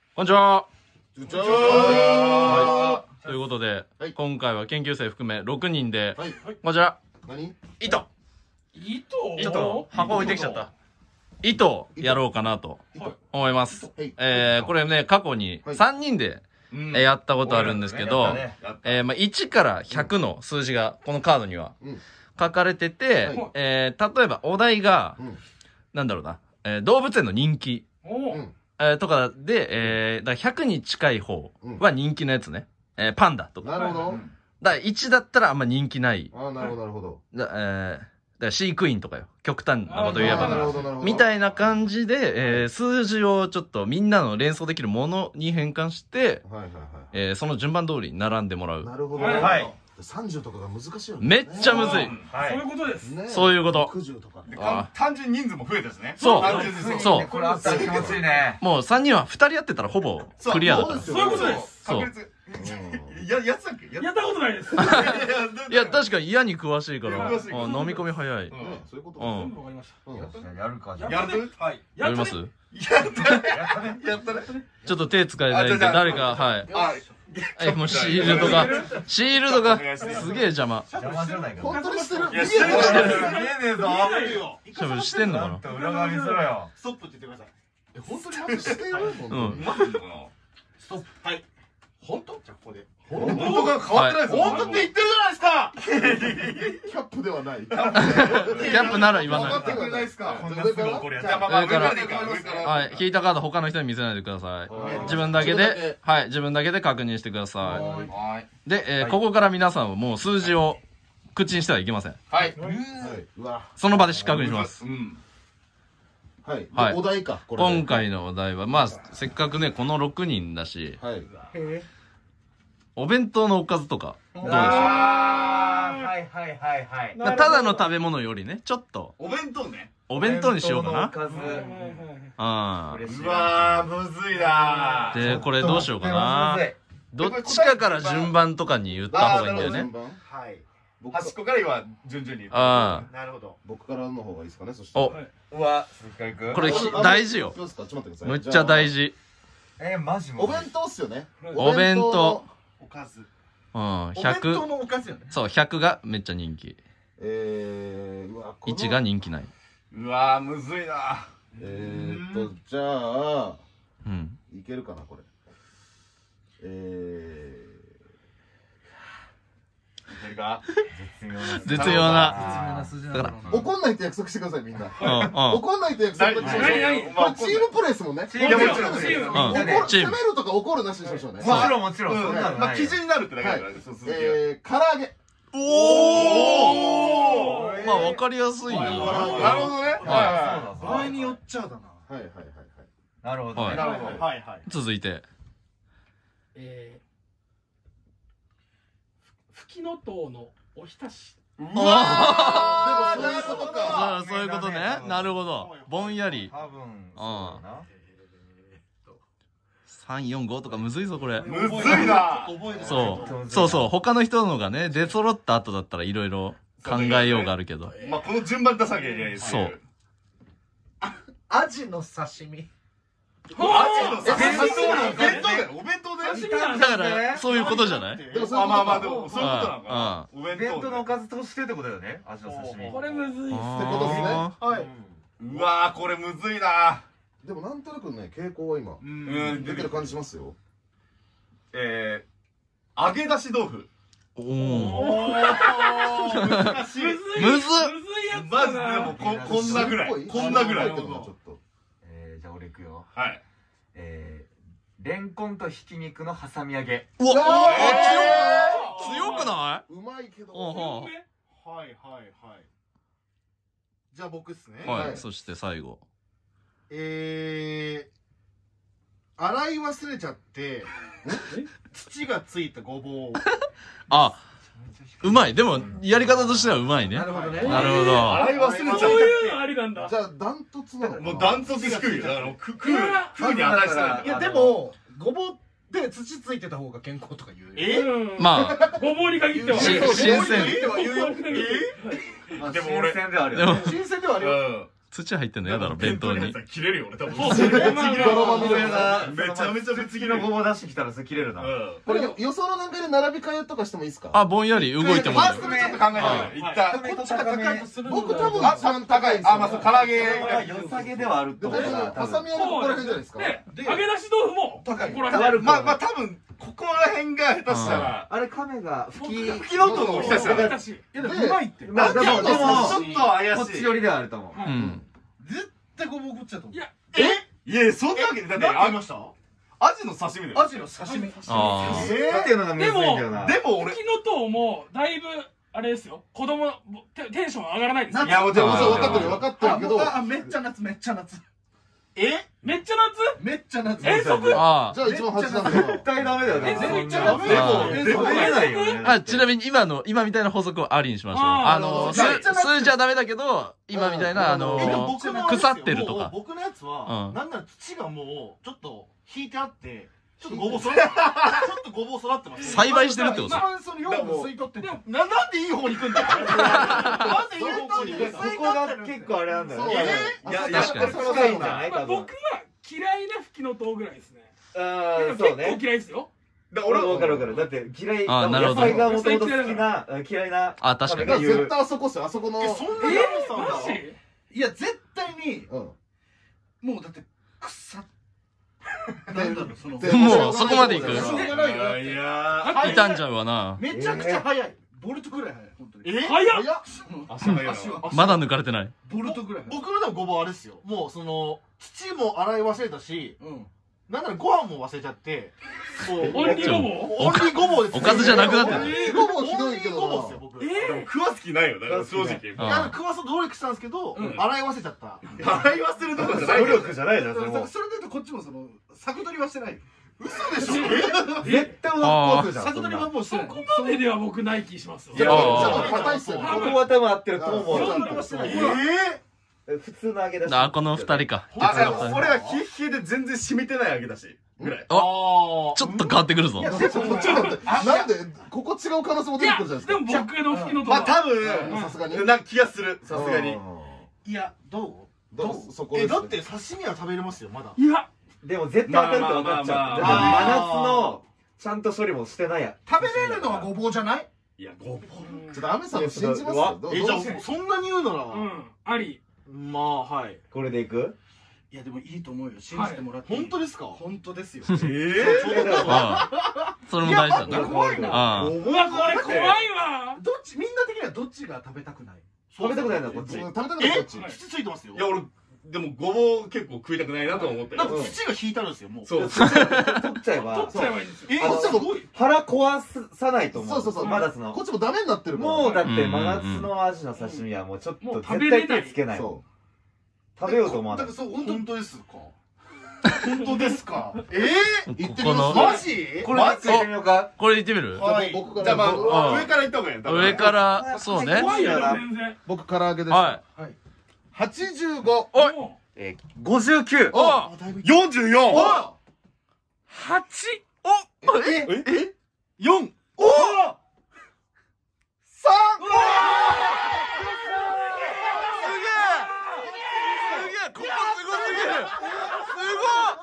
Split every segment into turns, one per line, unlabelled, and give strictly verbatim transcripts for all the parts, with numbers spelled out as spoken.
こんにちは。
こんにちは。
ということで、
はい、
今回は研究生含めろくにんで、
はい、
こちら。
何？
糸。
糸？
ちょっと箱置いてきちゃった。糸をやろうかなと思います。えー、これね、過去にさんにんでやったことあるんですけど、えー、まあいちからひゃくの数字がこのカードには書かれてて、えー、例えばお題が、なんだろうな、えー、動物園の人気。えー、とかで、えー、だひゃくに近い方は人気のやつね。えー、パンダとか。
なるほど。
だいちだったらあんま人気ない。
ああ、なるほど、なるほど。
だ、えー、だから飼育員とかよ。極端なこと言えばな。みたいな感じで、えー、数字をちょっとみんなの連想できるものに変換して、はいはいはい。えー、その順番通りに並んでもらう。
なるほどね。はい。さんじゅうとかが難しいよね。
めっちゃむずい。
そういうことです。
そういうこと。
ろくじゅうとか。
単純に人数も増えたしね。
そう。そう。
これあったら気持ちいいね。
もうさんにんはふたりやってたらほぼクリアだから。
そういうことです。
そう。
や、やつだっけ？
やったことないです。
いや、確かに嫌に詳しいから、飲み込み早い。
そういうこと。
うん。わかりました。
やるか。
やる？はい。
やります？
やったね。やったね。
ちょっと手使えないんで、誰か、はい。え、もうシールドが、シールドが、すげえ邪魔。
邪魔じゃないか。
本当にしてる？
いや、してる。見えねえぞ。
多分してんのかな？
裏側見せろよ。
ストップって言ってください。え、本当にまずしてる？
うん。
マジかな？
ストップ。はい。本当？じゃあここで。
本当が変わってないです。
本当って言ってるじゃないですか。キャップではない。キ
ャップなら言わない。
分かってくれないですか？
上から。
上から。はい。引いたカード他の人に見せないでください。自分だけで、はい。自分だけで確認してください。で、え、ここから皆さんはもう数字を口にしてはいけません。
はい。
その場で失格にします。
はい。お題か。
今回のお題は、まあ、せっかくね、このろくにんだし、お弁当のおかずとか、どうでしょう？
はいはいはいはい。
ただの食べ物よりね、ちょっと。
お弁当ね。
お弁当にしようかな。
おかず。
うん。
うわー、むずいな
ー。で、これどうしようかな。どっちかから順番とかに言った方がいいんだよね。
はい。端っこから今、順々に言う。
ああ。
なるほど。
僕からの方がいいですかね、そして。
お。
うわ、鈴木からいく？
これ大事よ。むっちゃ大事。
え、マジ？
お弁当っすよね。
お弁当。
おかず。
うん、ひゃく。
お弁当のおかずよね。
そう、ひゃくがめっちゃ人気。
えー、うわ、
いちが人気ない。
うわー、むずいな。
えーっと、じゃあ、
うん。
いけるかな、これ。え
ー。いけるか？
絶妙な。
だから、怒んないって約束してください、みんな。
うん。
怒んないって約束してください。これチームプレーですもんね。
いや、もちろん。
チーム。
攻めるとか怒るなしにしましょうね。
もちろん、もちろん。まあ、基準になるってだけだから。
えー、唐揚げ。
おお。まあ、わかりやすいね。なるほ
どね。
はい。場合によっちゃだな。
はいはいはいはい。
なるほど。なるほど。はいはい。
続いて。
えー、ふきのとうのおひたし。
うわー、でもそういうことか。そういうことね。なるほど。ぼんやり。
多分。うん。
さん、よん、ごとかむずいぞこれ。
むずいな。
そうそうそう、他の人のがね出揃った後だったらいろいろ考えようがあるけど、
まあこの順番出さなきゃいけない。
そう。
アジの刺身。
アジの刺身。お弁当だよ。お弁当だよ。
だからそういうことじゃない？
まあまあまあでもそういうことなのかな。
お弁当のおかずとしてってことだよね。アジの刺身。
これむずいっすね。
ってことですね。はい。
うわー、これむずいな。
でもなんとなくね、傾向は今、出てる感じしますよ。
えー、揚げ出し豆腐。
おお。
難しい。むず
い。むず
い。
マジでもこんなぐらい。こんなぐらい。
えー、じゃあ俺いくよ。
はい。
えー、レンコンとひき肉の挟み揚げ。
うわ、強くない？
うまいけど。
はいはいはい。じゃあ僕っすね。
はい。そして最後。
えー、洗い忘れちゃって土がついたごぼう。
あ、うまい。でもやり方としてはうまいね。
なるほどね。
なるほど。
洗い忘れちゃって。
そういうのありなんだ。
じゃあダントツなのかな。
もうダントツ低いよ。だから食う食うに値したら。
いやでもごぼうで土ついてた方が健康とか言う。
え？
まあ
ごぼうに限っては
新鮮。
でも俺
新鮮ではある
よ。
新鮮ではあるよ。
土入ってんの嫌だろ、弁当に。
切れるよ、俺多分。
そうですね。まあまあ
泥まみれ
が
めちゃめちゃ
次のごぼう出してきたらそれ切れるな。
これ予想の段階で並び替えとかしてもいいですか？
あ、ぼんやり動いてもいいよ。
ファーストでちょっと考えてみよう。一旦。
こっちが高いとする
僕多分
あ、
一番高いですよ。
あ、まあそう、唐揚げ。
良さげではあると思うな。
ハサミはここら辺じゃないですか？
で、揚げ出し豆腐も、
高い
ここら辺。
まあまあ多分、ここら辺が下手したら、
あれ亀が吹き
吹きのとも下手したら、
私。
いやでもうまいって
まあでもでも
ちょっと怪しい。
こっち寄りではあると思う。
うん。
絶対ごぼう食っちゃうと思う。
いや、
いやいや、そんなわけで、だって、
何て言い
あ
ました？
アジの刺身だよ。
アジの刺身。
あ
っていうのがむずいんだよな。
でも俺、
吹きのとうも、だいぶ、あれですよ。子供、テテンション上がらないですよ。
いや、もちろん、もちろん。
分かってる分かってるけど。
あ、めっちゃ夏めっちゃ夏。
え
めっちゃ夏
めっちゃ夏。
遠足
あ。あ
じゃあ一番端なんだよ。
絶対ダメだよね。
えめっちゃ
ダメ
あ
だよ。出ないよね。
あ。あ、ちなみに今の、今みたいな法則をありにしましょう。
あー
あの、す
めっちゃ
数字はダメだけど、今みたいな、あの
えでも僕のあれですよ
腐ってるとか。
もう僕のやつは、
うん
なんなら土がもうちょっと引いてあってちょっとごぼう育ってちょっとごぼう育ってます。
栽培してるってこと
一番その養分吸い取ってななんでいい方に行くんだよ。なんでいい方に行くんだよ。
ここが結構あれなんだよね。
そう
いや、
確かに
そのがいいんじゃない多分。
まあ僕は嫌いな吹きのとうぐらいですね。
ああ、
結構
そうね。
嫌いですよ。
だ俺は
俺わかるわかる。だって嫌い、
あーなるほど
野菜がもともと好きな、嫌いな。
あ、確かに
だから絶対あそこっすよ、あそこの。
えそんな
え
にさんだ
マジ
いや絶対に
うん。
もうだって腐っなんだろうその
で
もうそこまで行く
しょうがないよ。
いや
傷んじゃうわな。
めちゃくちゃ速い。ボルトぐらい速い本当に。
え
早っ
早っ。
足が
足は
まだ抜かれてない。
ボルトぐらい。僕のでもごぼうあれですよ。もうその土も洗い忘れたし、 うん。
なんならご飯も忘れちゃって、
オンリーごぼう
オンリーごぼうで
おかずじゃなくなってる
オンリーごぼうひどいけどな。
オンリーごぼうっすよ僕。
え
でも食わす気ないよ、だから正直。
うん
いや、食わそうと努力したんですけど、
うん
洗い忘れちゃった。
洗い忘れるとこじゃない
努
よ。
力じゃないじゃん、それも。
それで言うとこっちもその作取りはしてない。
嘘でしょ。
絶対同じコースじゃん。
作取りはもうしてない。
そこまででは僕ない気しますよ。
いや、ち
あー
ょっと硬いっすよ。
ここは多分合ってると思う。
そう
作取りはしてない。
普通の揚げ出し。
あ、この二人か。
あ、いや俺はヒッヒで全然染みてない揚げだし。ぐらい。
あ、ちょっと変わってくるぞ。
ちょっと待って、なんで、ここ違う可能性も出て
いや、
くるじゃないですか。
でも僕の吹きのとうは。
まあ多
うんさすがに
分、なんか気がする。さすがに。
いやどう？
どうそこです
えだって刺身は食べれますよまだ。
いや、
でも絶対当たるって分かっちゃう。
まあまあまあ
だって真夏のちゃんと処理もしてないや。
食べれるのはごぼうじゃない？
いや、ごぼう。
ちょっとアメさんを信じますよ。どう
えじゃ
どう
あそんなに言うなら、
うん、あり。
まあはい。
これでいく？
いやでもいいと思うよ信じてもらっていい。
本当ですか？
本当ですよ。
え
ああ、それも大事だな。
怖いな。
ああ。
うわ、これ怖いわ。
どっちみんな的にはどっちが食べたくない？
食べたくないのこっち。
食べたくないこっち。
え
土ついてますよ。
いや、俺、でもごぼう結構食いたくないなとは思った
だって
よ。
土が引いてあるんですよもう。
そう。
取っちゃえ
取
ば
っ。ちゃえばいいんですよ。
え
あの
すごい。
腹壊さないと思う。
そうそうそう。
まだその
こっ。ちもダメになってるから。
もうだって
うん
真夏のアジの刺身はもうちょっ
もう
と絶対
食べれない
手つけないもん。
そ
食べようと思わない
だから。そう本当
本当ですか？
本当ですか？
ええ、言ってみます。
マジ？
これで一回やってみようか。
これ行ってみる
じゃあ僕から。
じゃあま
僕
あ
あ、上から行った方がいいよ。多分
上から、そうね。
怖いよ、全然。
僕唐揚げです。
は
はちじゅうご。
おい
も
えー、ごじゅうきゅう。
お
あ、だいぶ。
よんじゅうよん。
お
うはち。
え
え
よん。おさん。
すげえすげえここすごすぎるす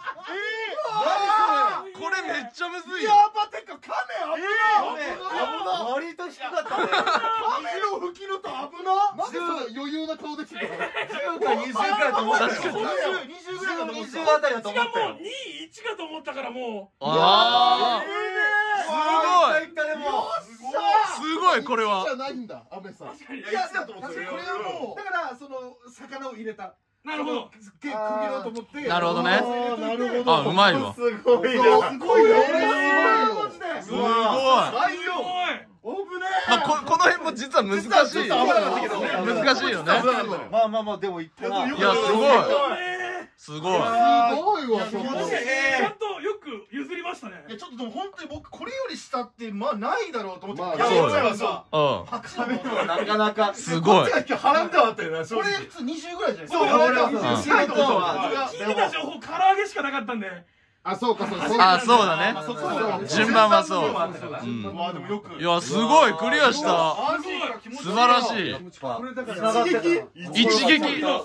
ごいこれめっちゃむずいよ
やばてか、カメ危ない。
割と低かったね。
カメの吹きのと危な。なんでそんな余裕な顔できてるの？
じゅうかにじゅうくらいと思ったよ。
確かに
にじゅうぐらいだと思っ
にじゅうあたりだと
しかも
思ったよ。
にいいちかと思ったからも
あ
いったでも。
ーすごいこれは
じゃないんだ、アメさん。
う。確かに。
いやだと思ってこれはもうだからその魚を入れた。
なるほど。
手区切ろうと思って。
なるほどね
あーなるほど。
あうまいわ
すごいな。
すごいよ。
すごい
うわ
すごい。
おぶね
まあここの辺も実は難しい
実はちょっと危なかったけどね
難しいよね
危なかったよ
まあまあまあでもいったな。
いやすごいすごい
すごいわ、そこ。
確かにちゃんとよく譲りましたね。
いやちょっとでも本当に僕これより下ってまあないだろうと思って。
まあ
いや
そうよ
俺はさ
う
はちの
なかなか。
んすごい
今日波乱ではあったよな、正
これ
直。
普通にじゅうぐらいじゃないです
そう、
か。
俺は
うん
近いと思ったわ。
聞いてた情報、唐揚げしかなかったんで。
あ、そうか、そうそう。
あそうだね
まあそこは
順番はそう
うん
うん
まあでもよく。
いやすごいクリアした
あそうか気持ちいい
素晴らしい
これだから
繋がってたな
一撃
す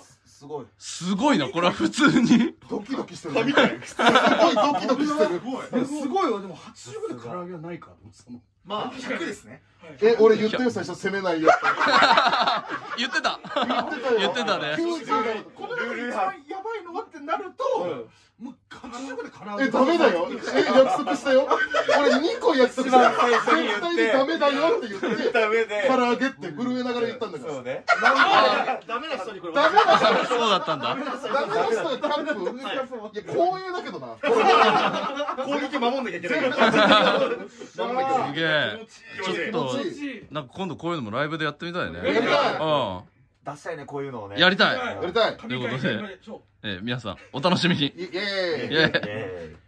すごい
すごいな、これは普通に。
ドキドキしてる。すごいドキドキしてる。
すごいわ。でもはちじゅうごで唐揚げはないか。まあひゃくですね。
え、俺言ったよ、最初攻めないよ。
言ってた。言ってたね。
この中で一番やばいのはってなると、もうはちじゅうごで唐揚げ。
え、ダメだよ。え、約束したよ。俺にこ約束したよ。絶対にダメだよって言って、唐揚げって震えながら言ったんだから。そうね。
ダメな人にこれ。
ダメな人。
そうだったんだ。
ダメな人がキャンプ。いや、光栄だけどな。
攻撃守んなきゃいけない。
すげえ。ちょっと、なんか今度こういうのもライブでやってみたいね。
やりたい。
うん。
出したいね、こういうのをね。
やりたい。
やりたい。
ということで、えー皆さんお楽しみに。
イエーイ。
イエーイ。
えー